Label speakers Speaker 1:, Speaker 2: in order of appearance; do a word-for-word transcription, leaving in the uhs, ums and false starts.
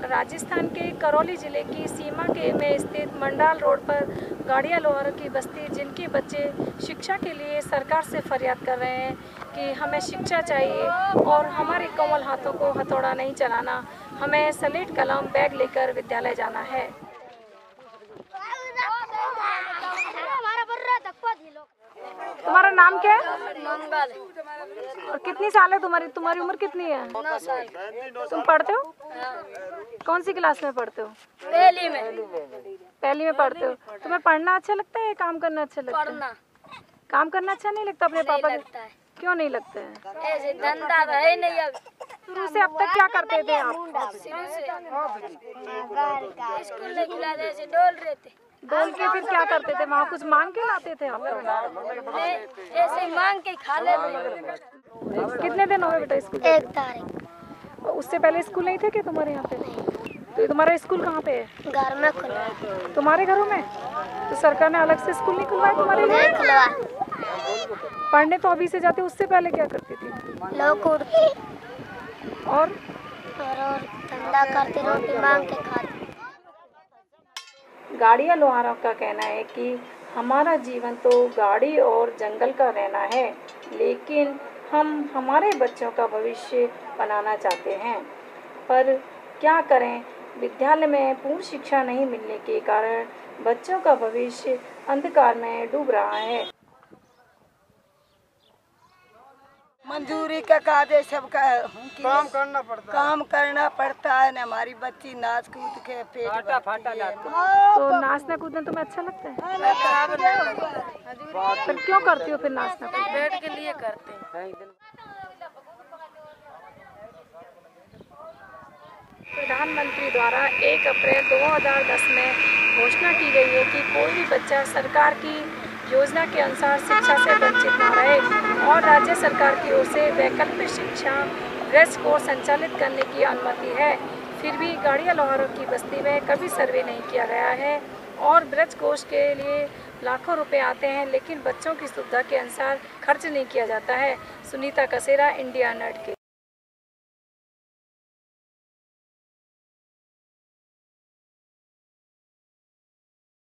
Speaker 1: राजस्थान के करौली जिले की सीमा के में स्थित मंडाल रोड पर गाड़िया लोहार की बस्ती, जिनके बच्चे शिक्षा के लिए सरकार से फरियाद कर रहे हैं कि हमें शिक्षा चाहिए और हमारे कोमल हाथों को हथौड़ा नहीं चलाना, हमें स्लेट कलम बैग लेकर विद्यालय जाना है। तुम्हारा नाम क्या है?
Speaker 2: मंगल।
Speaker 1: और कितनी साल है तुम्हारी? तुम्हारी उम्र कितनी है?
Speaker 2: नौ साल।
Speaker 1: तुम पढ़ते हो? कौन सी क्लास में पढ़ते हो?
Speaker 2: पहली में।
Speaker 1: पहली में पढ़ते हो। तुम्हें पढ़ना अच्छा लगता है या काम करना अच्छा लगता है?
Speaker 2: पढ़ना।
Speaker 1: काम करना अच्छा नहीं लगता अपने पापा
Speaker 2: लगता है।
Speaker 1: क्यों नहीं लगता है?
Speaker 2: ऐसे धंधा है नहीं। अब
Speaker 1: शुरू से अब तक क्या करते थे आप?
Speaker 2: शुरू से स्कूल नहीं खिला दे, ऐसे डोल रहे थे।
Speaker 1: डोल के फिर क्या करते थे? वहाँ कुछ मांग के लाते थे आप?
Speaker 2: ऐसे मांग के खा लेते।
Speaker 1: कितने दिन हो गए बेटा स्कूल?
Speaker 2: एक तारीख।
Speaker 1: उससे पहले स्कूल नहीं थे क्या तुम्हारे यहाँ पे? तो तुम्हारा स्कूल कहाँ पे है?
Speaker 2: घर में खुला।
Speaker 1: तुम्हारे घरों में? तो सरकार ने अलग से स्कूल नहीं खुलवाया तुम्हारे लिए?
Speaker 2: खुलवा।
Speaker 1: पढ़ने तो अभी से जाते, उससे पहले क्या करती थी?
Speaker 2: लोग उड़ती
Speaker 1: और
Speaker 2: और धंधा करते, रोटी मांग के खाते।
Speaker 1: गाड़िया लोहार का कहना है कि हमारा जीवन तो गाड़ी और जंगल का रहना है, लेकिन हम हमारे बच्चों का भविष्य बनाना चाहते हैं, पर क्या करें, विद्यालय में पूर्ण शिक्षा नहीं मिलने के कारण बच्चों का भविष्य अंधकार में डूब रहा है।
Speaker 3: मंजूरी का कागज सबका काम करना पड़ता काम करना पड़ता है न। हमारी बच्ची नाच कूद के पेट फाटा फाटा जाती है।
Speaker 1: तो नाचना कूदना तुम्हें अच्छा लगता है? फिर क्यों करती हो फिर नाचना कूदना?
Speaker 2: पेट के लिए करते हैं।
Speaker 1: प्रधानमंत्री द्वारा एक अप्रैल दो हज़ार दस में घोषणा की गई है कि कोई भी बच्चा सरकार की योजना के अनुसार शिक्षा से वंचित न रहे और राज्य सरकार की ओर से वैकल्पिक शिक्षा ब्रज कोर्स संचालित करने की अनुमति है। फिर भी गाड़िया लोहार की बस्ती में कभी सर्वे नहीं किया गया है और ब्रज कोर्स के लिए लाखों रुपए आते हैं, लेकिन बच्चों की सुविधा के अनुसार खर्च नहीं किया जाता है। सुनीता कसेरा, इंडिया अनहर्ड के लिए।